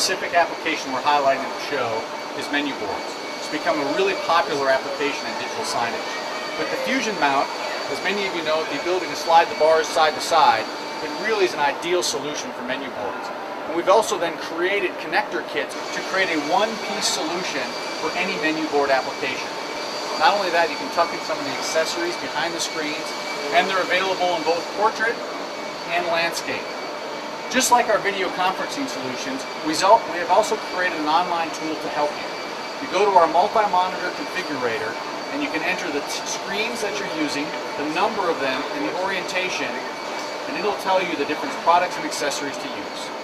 specific application we're highlighting in the show is menu boards. It's become a really popular application in digital signage. With the Fusion mount, as many of you know, the ability to slide the bars side to side, it really is an ideal solution for menu boards. And we've also then created connector kits to create a one-piece solution for any menu board application. Not only that, you can tuck in some of the accessories behind the screens, and they're available in both portrait and landscape. Just like our video conferencing solutions, we have also created an online tool to help you. You go to our multi-monitor configurator, and you can enter the screens that you're using, the number of them, and the orientation, and it'll tell you the different products and accessories to use.